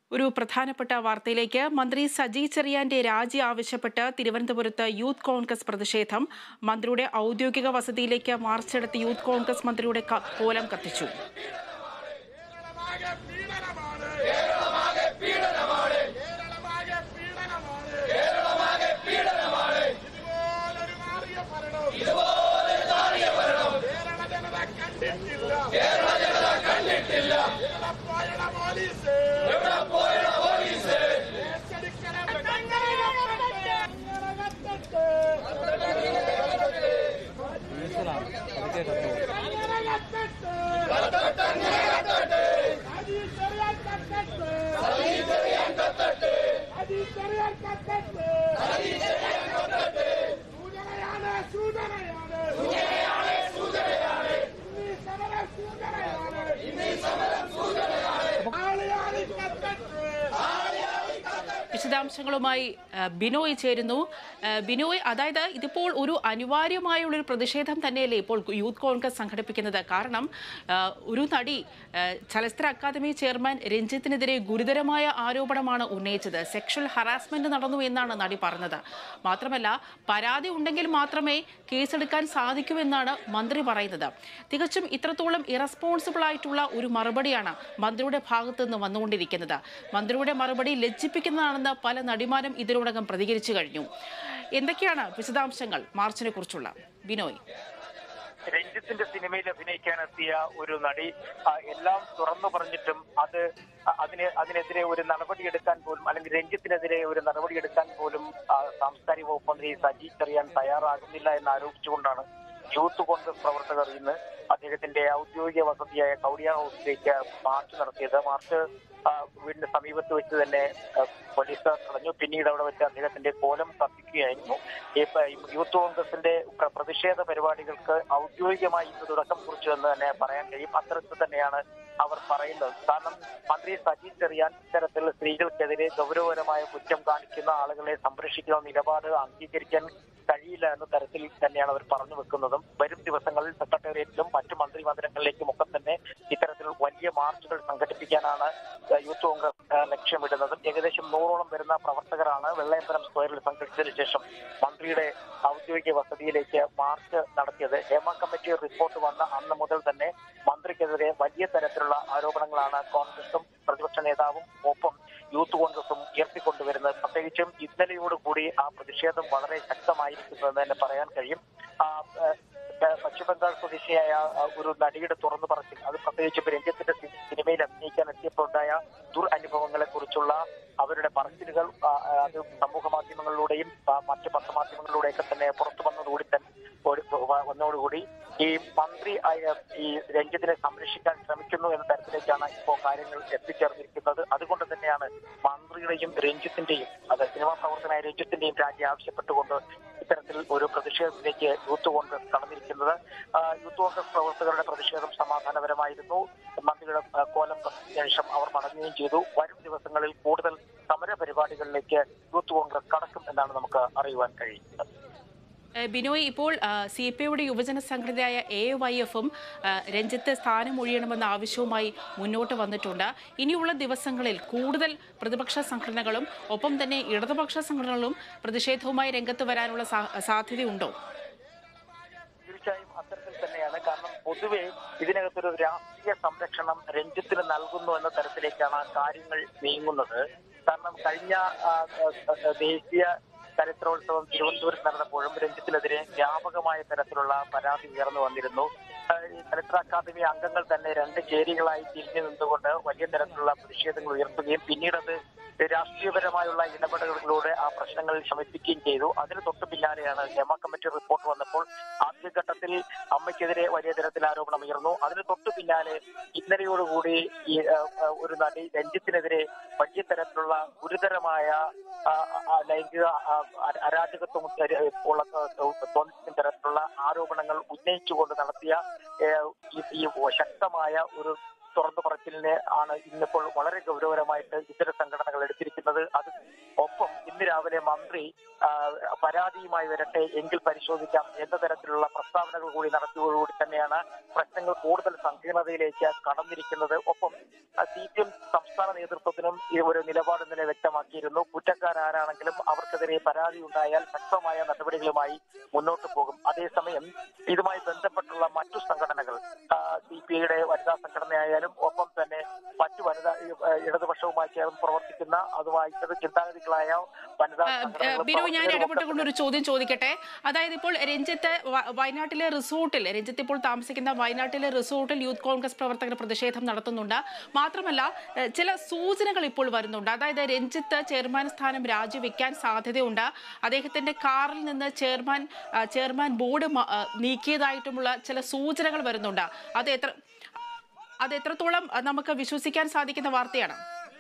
ഒരു പ്രധാനപ്പെട്ട വാർത്തയിലേക്ക് മന്ത്രി സജി ചെറിയാന്റെ രാജി ആവശ്യപ്പെട്ട് തിരുവനന്തപുരത്ത് യൂത്ത് കോൺഗ്രസ് പ്രതിഷേധം. മന്ത്രിയുടെ ഔദ്യോഗിക വസതിയിലേക്ക് മാർച്ചെടുത്ത് യൂത്ത് കോൺഗ്രസ് മന്ത്രിയുടെ കോലം കത്തിച്ചു. വിശദാംശങ്ങളുമായി ബിനോയ് ചേരുന്നു. ബിനോയ്, അതായത് ഇതിപ്പോൾ ഒരു അനിവാര്യമായുള്ളൊരു പ്രതിഷേധം തന്നെയല്ലേ ഇപ്പോൾ യൂത്ത് കോൺഗ്രസ് സംഘടിപ്പിക്കുന്നത്? കാരണം ഒരു നടി ചലച്ചിത്ര അക്കാദമി ചെയർമാൻ രഞ്ജിത്തിനെതിരെ ഗുരുതരമായ ആരോപണമാണ് ഉന്നയിച്ചത്. സെക്ഷൽ ഹറാസ്മെന്റ് നടന്നു എന്നാണ് നടി പറഞ്ഞത്. മാത്രമല്ല, പരാതി ഉണ്ടെങ്കിൽ മാത്രമേ കേസെടുക്കാൻ സാധിക്കൂ എന്നാണ് മന്ത്രി പറയുന്നത്. തികച്ചും ഇത്രത്തോളം ഇറസ്പോൺസിബിൾ ആയിട്ടുള്ള ഒരു മറുപടിയാണ് മന്ത്രിയുടെ ഭാഗത്ത് നിന്ന് വന്നുകൊണ്ടിരിക്കുന്നത്. മന്ത്രിയുടെ മറുപടി ലജ്ജിപ്പിക്കുന്നതാണെന്ന് പല നടിമാരും ഇതിനോടകം പ്രതികരിച്ചു കഴിഞ്ഞു. എന്തൊക്കെയാണ് വിശദാംശങ്ങൾ മാർച്ചിനെ കുറിച്ചുള്ള ബിനോയ്? രഞ്ജിത്തിന്റെ സിനിമയിൽ അഭിനയിക്കാനെത്തിയ ഒരു നടി എല്ലാം തുറന്നു പറഞ്ഞിട്ടും അതിനെതിരെ ഒരു നടപടിയെടുക്കാൻ പോലും, അല്ലെങ്കിൽ രഞ്ജിത്തിനെതിരെ ഒരു നടപടിയെടുക്കാൻ പോലും സാംസ്കാരിക വകുപ്പ് മന്ത്രി സജി ചെറിയാൻ തയ്യാറാകുന്നില്ല എന്ന് ആരോപിച്ചുകൊണ്ടാണ് യൂത്ത് കോൺഗ്രസ് പ്രവർത്തകർ ഇന്ന് അദ്ദേഹത്തിന്റെ ഔദ്യോഗിക വസതിയായ കൗഡിയ ഹൗസിലേക്ക് മാർച്ച് നടത്തിയത്. മാർച്ച് വീടിന്റെ സമീപത്ത് വെച്ച് തന്നെ പോലീസ് തടഞ്ഞു. പിന്നീട് അവിടെ വെച്ച് അദ്ദേഹത്തിന്റെ കോലം കത്തിക്കുകയായിരുന്നു. യൂത്ത് കോൺഗ്രസിന്റെ പ്രതിഷേധ പരിപാടികൾക്ക് ഔദ്യോഗികമായി ഇന്ന് തുടക്കം കുറിച്ചു എന്ന് തന്നെ പറയാൻ കഴിയും. അത്തരത്തിൽ തന്നെയാണ് അവർ പറയുന്നത്. കാരണം മന്ത്രി സജി ചെറിയാൻ ഇത്തരത്തിൽ സ്ത്രീകൾക്കെതിരെ ഗൗരവപരമായ കുറ്റം കാണിക്കുന്ന ആളുകളെ സംരക്ഷിക്കുന്ന നിലപാട് അംഗീകരിക്കാൻ കഴിയില്ല എന്ന തരത്തിൽ തന്നെയാണ് അവർ പറഞ്ഞു വെക്കുന്നതും. വരും ദിവസങ്ങളിൽ സെക്രട്ടേറിയറ്റിലും മറ്റു മന്ത്രിമന്ദിരങ്ങളിലേക്കും ഒക്കെ തന്നെ ഇത്തരത്തിൽ വലിയ മാർച്ചുകൾ സംഘടിപ്പിക്കാനാണ് യൂത്ത് കോൺഗ്രസ് ലക്ഷ്യമിടുന്നതും. ഏകദേശം 100ഓളം വരുന്ന പ്രവർത്തകരാണ് വെള്ളയമ്പലം സ്ക്വയറിൽ സംഘടിച്ചതിനു ശേഷം മന്ത്രിയുടെ ഔദ്യോഗിക വസതിയിലേക്ക് മാർച്ച് നടത്തിയത്. ഹേമ കമ്മിറ്റി റിപ്പോർട്ട് വന്ന അന്ന് മുതൽ തന്നെ മന്ത്രിക്കെതിരെ വലിയ തരത്തിലുള്ള ആരോപണങ്ങളാണ് കോൺഗ്രസും പ്രതിപക്ഷ നേതാവും ഒപ്പം യൂത്ത് കോൺഗ്രസും ഉയർത്തിക്കൊണ്ടുവരുന്നത്. പ്രത്യേകിച്ചും ഇന്നലെയോടുകൂടി ആ പ്രതിഷേധം വളരെ ശക്തമായിരിക്കുന്നു എന്ന് തന്നെ പറയാൻ കഴിയും. പശ്ചിമബംഗാൾ സ്വദേശിയായ ഒരു നടിയുടെ തുറന്നു പറച്ചിൽ, അത് പ്രത്യേകിച്ചും രഞ്ജിത്തിന്റെ സിനിമയിൽ അഭിനയിക്കാൻ എത്തിയപ്പോഴുണ്ടായ ദുരനുഭവങ്ങളെ കുറിച്ചുള്ള അവരുടെ പറച്ചിലുകൾ അത് സമൂഹ മാധ്യമങ്ങളിലൂടെയും മറ്റ് പത്രമാധ്യമങ്ങളിലൂടെയൊക്കെ തന്നെ പുറത്തു വന്നതോടുകൂടി ഈ മന്ത്രി ഈ രഞ്ജിത്തിനെ സംരക്ഷിക്കാൻ ശ്രമിക്കുന്നു എന്ന തരത്തിലേക്കാണ് ഇപ്പോൾ കാര്യങ്ങൾ എത്തിച്ചേർന്നിരിക്കുന്നത്. അതുകൊണ്ട് തന്നെയാണ് മന്ത്രിയുടെയും രഞ്ജിത്തിന്റെയും, അത് സിനിമാ പ്രവർത്തനായ രഞ്ജിത്തിന്റെയും രാജി ആവശ്യപ്പെട്ടുകൊണ്ട് ഇത്തരത്തിൽ ഒരു പ്രതിഷേധത്തിലേക്ക് യൂത്ത് കോൺഗ്രസ് കടന്നിരിക്കുന്നത്. യൂത്ത് കോൺഗ്രസ് പ്രവർത്തകരുടെ പ്രതിഷേധം സമാധാനപരമായിരുന്നു. മന്ത്രിയുടെ കോലം ശേഷം അവർ മടങ്ങുകയും ചെയ്തു. വരും ദിവസങ്ങളിൽ കൂടുതൽ സമര പരിപാടികളിലേക്ക് യൂത്ത് കോൺഗ്രസ് കടക്കും എന്നാണ് നമുക്ക് അറിയുവാൻ കഴിയുന്നത്. ബിനോയ്, ഇപ്പോൾ CPIയുടെ യുവജന സംഘടനയായ AYFും രഞ്ജിത്ത് സ്ഥാനമൊഴിയണമെന്ന ആവശ്യവുമായി മുന്നോട്ട് വന്നിട്ടുണ്ട്. ഇനിയുള്ള ദിവസങ്ങളിൽ കൂടുതൽ പ്രതിപക്ഷ സംഘടനകളും ഒപ്പം തന്നെ ഇടതുപക്ഷ സംഘടനകളും പ്രതിഷേധവുമായി രംഗത്ത് വരാനുള്ള സാധ്യതയുണ്ടോ? തീർച്ചയായും അത്തരത്തിൽ തന്നെയാണ്. കാരണം പൊതുവെ ഇതിനകത്തൊരു രാഷ്ട്രീയ സംരക്ഷണം രഞ്ജിത്തിന് നൽകുന്നു എന്ന തരത്തിലേക്കാണ് കാര്യങ്ങൾ നീങ്ങുന്നത്. കാരണം കഴിഞ്ഞ ദേശീയ ചരിത്രോത്സവം തിരുവനന്തപുരത്ത് നടന്നപ്പോഴും രഞ്ജിത്തിനെതിരെ വ്യാപകമായ തരത്തിലുള്ള പരാതി ഉയർന്നു വന്നിരുന്നു. ചരിത്ര അക്കാദമി അംഗങ്ങൾ തന്നെ 2 ചേരികളായി തിരിഞ്ഞു നിന്നുകൊണ്ട് വലിയ തരത്തിലുള്ള പ്രതിഷേധങ്ങൾ ഉയർത്തുകയും പിന്നീട് അത് രാഷ്ട്രീയപരമായുള്ള ഇടപെടലുകളിലൂടെ ആ പ്രശ്നങ്ങൾ ശമിപ്പിക്കുകയും ചെയ്തു. അതിന് തൊട്ടു പിന്നാലെയാണ് ഹേമ കമ്മിറ്റി റിപ്പോർട്ട് വന്നപ്പോൾ ആദ്യഘട്ടത്തിൽ അമ്മയ്ക്കെതിരെ വലിയ തരത്തിൽ ആരോപണം ഉയർന്നു. അതിന് തൊട്ടു പിന്നാലെ ഇന്നലെയോടുകൂടി ഈ ഒരു നടി രഞ്ജിത്തിനെതിരെ വലിയ തരത്തിലുള്ള ഗുരുതരമായ ലൈംഗിക അരാജകത്വം തോന്നിക്കുന്ന തരത്തിലുള്ള ആരോപണങ്ങൾ ഉന്നയിച്ചുകൊണ്ട് നടത്തിയ ഈ ശക്തമായ ഒരു തുറന്നു പറച്ചിലിനെ ആണ് ഇന്നിപ്പോൾ വളരെ ഗൗരവമായിട്ട് ഇത്തരം സംഘടനകൾ എടുത്തിരിക്കുന്നത്. അത് ഒപ്പം ഇന്ന് രാവിലെ മന്ത്രി പരാതിയുമായി വരട്ടെ എങ്കിൽ പരിശോധിക്കാം എന്ന തരത്തിലുള്ള പ്രസ്താവനകൾ കൂടി നടത്തിയതോടുകൂടി തന്നെയാണ് പ്രശ്നങ്ങൾ കൂടുതൽ സങ്കീർണതയിലേക്ക് കടന്നിരിക്കുന്നത്. ഒപ്പം CPM സംസ്ഥാന നേതൃത്വത്തിനും ഈ ഒരു നിലപാട് ഇന്നലെ വ്യക്തമാക്കിയിരുന്നു. കുറ്റക്കാരാരാണെങ്കിലും അവർക്കെതിരെ പരാതി ഉണ്ടായാൽ ശക്തമായ നടപടികളുമായി മുന്നോട്ട് പോകും. അതേസമയം ഇതുമായി ബന്ധപ്പെട്ടുള്ള മറ്റു സംഘടനകൾ CPIയുടെ വനിതാ സംഘടനയായാലും ഒപ്പം തന്നെ മറ്റു ഇടതുപക്ഷവുമായി ചേർന്ന് പ്രവർത്തിക്കുന്ന അതുമായി ചിന്താഗതികളായ വനിതാ ബിനോയ്, ഞാൻ ഇടപെട്ടുകൊണ്ടൊരു ചോദ്യം ചോദിക്കട്ടെ. അതായത് ഇപ്പോൾ രഞ്ജിത്ത് വയനാട്ടിലെ റിസോർട്ടിൽ, രഞ്ജിത്ത് ഇപ്പോൾ താമസിക്കുന്ന വയനാട്ടിലെ റിസോർട്ടിൽ യൂത്ത് കോൺഗ്രസ് പ്രവർത്തകർ പ്രതിഷേധം നടത്തുന്നുണ്ട്. മാത്രമല്ല ചില സൂചനകൾ ഇപ്പോൾ വരുന്നുണ്ട്. അതായത് രഞ്ജിത്ത് ചെയർമാൻ സ്ഥാനം രാജിവെക്കാൻ സാധ്യതയുണ്ട്. അദ്ദേഹത്തിന്റെ കാറിൽ നിന്ന് ചെയർമാൻ ബോർഡ് നീക്കിയതായിട്ടുമുള്ള ചില സൂചനകൾ വരുന്നുണ്ട്. അത് എത്രത്തോളം നമുക്ക് വിശ്വസിക്കാൻ സാധിക്കുന്ന വാർത്തയാണ്?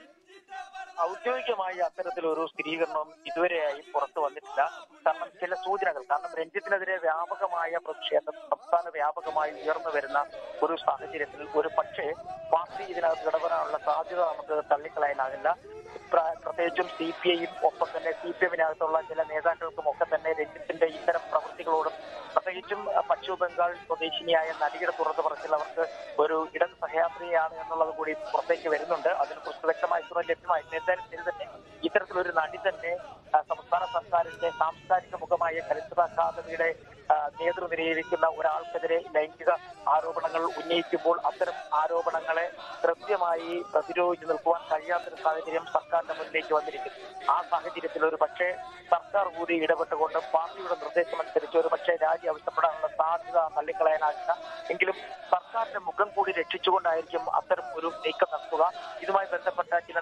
ഔദ്യോഗികമായി അത്തരത്തിലൊരു സ്ഥിരീകരണം ഇതുവരെയായി പുറത്തു വന്നിട്ടില്ല. കാരണം ചില സൂചനകൾ, കാരണം രഞ്ജിത്തിനെതിരെ വ്യാപകമായ പ്രതിഷേധം സംസ്ഥാന വ്യാപകമായി ഉയർന്നു വരുന്ന ഒരു സാഹചര്യത്തിൽ ഒരു പക്ഷേ പാർട്ടി ഇതിനകത്ത് ഇടപെടാനുള്ള സാധ്യത നമുക്ക് തള്ളിക്കളയാനാകില്ല. പ്രത്യേകിച്ചും CPIയും ഒപ്പം തന്നെ CPMനകത്തുള്ള ചില നേതാക്കൾക്കും ഒക്കെ തന്നെ രഞ്ജിത്തിന്റെ ഇത്തരം പ്രവൃത്തികളോടും പ്രത്യേകിച്ചും പശ്ചിമ ബംഗാൾ സ്വദേശിനിയായ നടിയുടെ തുറന്നു പറച്ചിൽ അവർക്ക് ഒരു ഇടത് സഹയാത്രിയാണ് എന്നുള്ളത് കൂടി പുറത്തേക്ക് വരുന്നുണ്ട്. അതിനെക്കുറിച്ച് വ്യക്തമായ തുറന്ന് ലഭ്യമായിട്ടുണ്ട്. എന്തായാലും ശരി തന്നെ ഇത്തരത്തിലൊരു നടി തന്നെ സംസ്ഥാന സർക്കാരിന്റെ സാംസ്കാരിക മുഖമായ ചലച്ചിത്ര അക്കാദമിയുടെ നേതൃനിരയിരിക്കുന്ന ഒരാൾക്കെതിരെ ലൈംഗിക ആരോപണങ്ങൾ ഉന്നയിക്കുമ്പോൾ അത്തരം ആരോപണങ്ങളെ കൃത്യമായി പ്രതിരോധിച്ചു നിൽക്കുവാൻ കഴിയാത്തൊരു സാഹചര്യം സർക്കാരിന്റെ മുന്നിലേക്ക് വന്നിരിക്കുന്നു. ആ സാഹചര്യത്തിൽ ഒരു പക്ഷേ സർക്കാർ കൂടി ഇടപെട്ടുകൊണ്ട് പാർട്ടിയുടെ നിർദ്ദേശമനുസരിച്ച് ഒരു പക്ഷേ രാജി ആവശ്യപ്പെടാനുള്ള സാധ്യത തള്ളിക്കളയാനാകില്ല. എങ്കിലും സർക്കാരിന്റെ മുഖം കൂടി രക്ഷിച്ചുകൊണ്ടായിരിക്കും അത്തരം ഒരു നീക്കം നടത്തുക. ഇതുമായി ബന്ധപ്പെട്ട ചില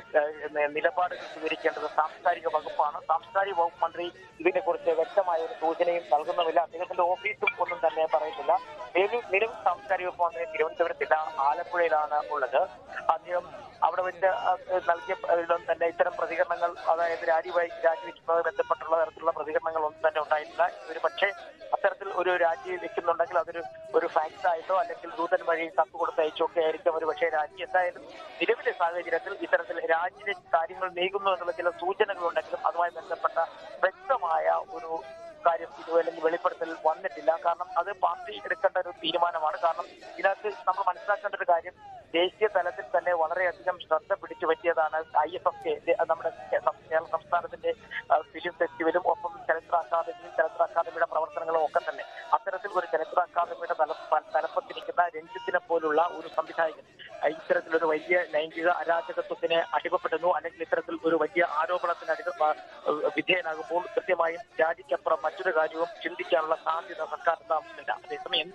നിലപാടുകൾ സ്വീകരിക്കേണ്ടത് സാംസ്കാരിക വകുപ്പാണ്. സാംസ്കാരിക വകുപ്പ് മന്ത്രി ഇതിനെക്കുറിച്ച് വ്യക്തമായ ഒരു സൂചനയും നൽകുന്നുമില്ല. അദ്ദേഹത്തിന്റെ ഓഫീസും ഒന്നും തന്നെ പറയുന്നില്ല. നിലവിൽ സാംസ്കാരിക വകുപ്പ് മന്ത്രി തിരുവനന്തപുരത്തില്ല, ആലപ്പുഴയിലാണ് ഉള്ളത്. അദ്ദേഹം അവിടെ വെച്ച് നൽകിയ തന്നെ ഇത്തരം പ്രതികരണങ്ങൾ, അതായത് രാജിവെക്കുന്നതുമായി ബന്ധപ്പെട്ടുള്ള തരത്തിലുള്ള പ്രതികരണങ്ങൾ ഒന്നും തന്നെ ഉണ്ടായിട്ടില്ല. ഒരു പക്ഷേ അത്തരത്തിൽ ഒരു രാജി വെക്കുന്നുണ്ടെങ്കിൽ അതൊരു ഫാക്സ് ആയിട്ടോ അല്ലെങ്കിൽ ദൂതൻ വഴി കത്ത് കൊടുത്തയച്ചോ ഒക്കെ ആയിരിക്കും ഒരു പക്ഷേ രാജി. എന്തായാലും നിലവിലെ സാഹചര്യത്തിൽ ഇത്തരത്തിൽ രാജിയിലെ കാര്യങ്ങൾ നീങ്ങുന്നു എന്നുള്ള ചില സൂചനകളുണ്ടെങ്കിലും അതുമായി ബന്ധപ്പെട്ട വ്യക്തമായ ഒരു കാര്യം ഇതുവരെയും വെളിപ്പെടുത്തൽ വന്നിട്ടില്ല. കാരണം അത് പാർട്ടി എടുക്കേണ്ട ഒരു തീരുമാനമാണ്. കാരണം ഇതിനകത്ത് നമ്മൾ മനസ്സിലാക്കേണ്ട ഒരു കാര്യം, ദേശീയ തലത്തിൽ തന്നെ വളരെയധികം ശ്രദ്ധ പിടിച്ചു പറ്റിയതാണ് IFFK, നമ്മുടെ കേരള സംസ്ഥാനത്തിന്റെ ഫിലിം ഫെസ്റ്റിവലും ഒപ്പം ചലച്ചിത്ര അക്കാദമിയുടെ പ്രവർത്തനങ്ങളും ഒക്കെ തന്നെ. അത്തരത്തിൽ ഒരു ചലച്ചിത്ര അക്കാദമിയുടെ തലപ്പത്തിരിക്കുന്ന രഞ്ജിത്തിനെ പോലുള്ള ഒരു സംവിധായകൻ ഇത്തരത്തിലൊരു വലിയ ലൈംഗിക അരാജകത്വത്തിന് അടിമപ്പെടുന്നു അല്ലെങ്കിൽ ഇത്തരത്തിൽ ഒരു വലിയ ആരോപണത്തിന് വിധേയനാകുമ്പോൾ കൃത്യമായും രാജിക്കപ്പുറം മറ്റൊരു കാര്യവും ചിന്തിക്കാനുള്ള സാധ്യത സർക്കാർ താമസമില്ല. അതേസമയം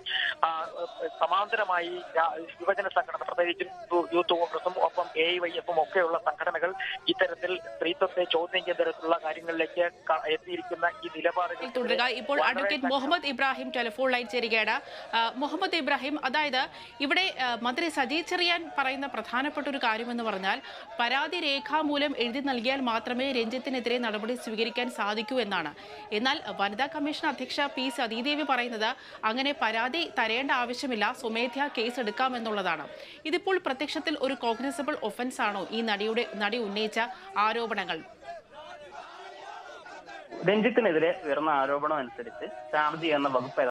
സമാന്തരമായി യുവജന സംഘടന, പ്രത്യേകിച്ചും യൂത്ത് കോൺഗ്രസും ഒപ്പം AIYFും ഒക്കെയുള്ള സംഘടനകൾ ഇത്തരത്തിൽ സ്ത്രീത്വത്തെ ചോദ്യം ചെയ്യുന്ന തരത്തിലുള്ള കാര്യങ്ങളിലേക്ക് എത്തിയിരിക്കുന്ന ഈ നിലപാടുകൾ തുടരുക. ഇപ്പോൾ advocate Mohammed Ibrahim telephone line ചേരുകയാണ്. മുഹമ്മദ് ഇബ്രാഹിം, അതായത് ഇവിടെ മന്ത്രി സജി ചെറിയാൻ പറയുന്ന പ്രധാനപ്പെട്ട ഒരു കാര്യമെന്ന് പറഞ്ഞാൽ പരാതി രേഖാമൂലം എഴുതി നൽകിയാൽ മാത്രമേ രഞ്ജിത്തിനെതിരെ നടപടി സ്വീകരിക്കാൻ സാധിക്കൂ എന്നാണ്. എന്നാൽ വനിതാ കമ്മീഷൻ അധ്യക്ഷ P സതീദേവി പറയുന്നത് അങ്ങനെ പരാതി തരേണ്ട ആവശ്യമില്ല, സ്വമേധ്യാ കേസ് എടുക്കാമെന്നുള്ളതാണ്. ഇതിപ്പോൾ പ്രത്യക്ഷത്തിൽ ഒരു കോഗ്നിസബിൾ ഒഫൻസ് ആണോ ഈ നടി ഉന്നയിച്ച ആരോപണങ്ങൾ? രഞ്ജിത്തിനെതിരെ ഉയർന്ന ആരോപണം അനുസരിച്ച് ചാർജ് ചെയ്യുന്ന വകുപ്പ്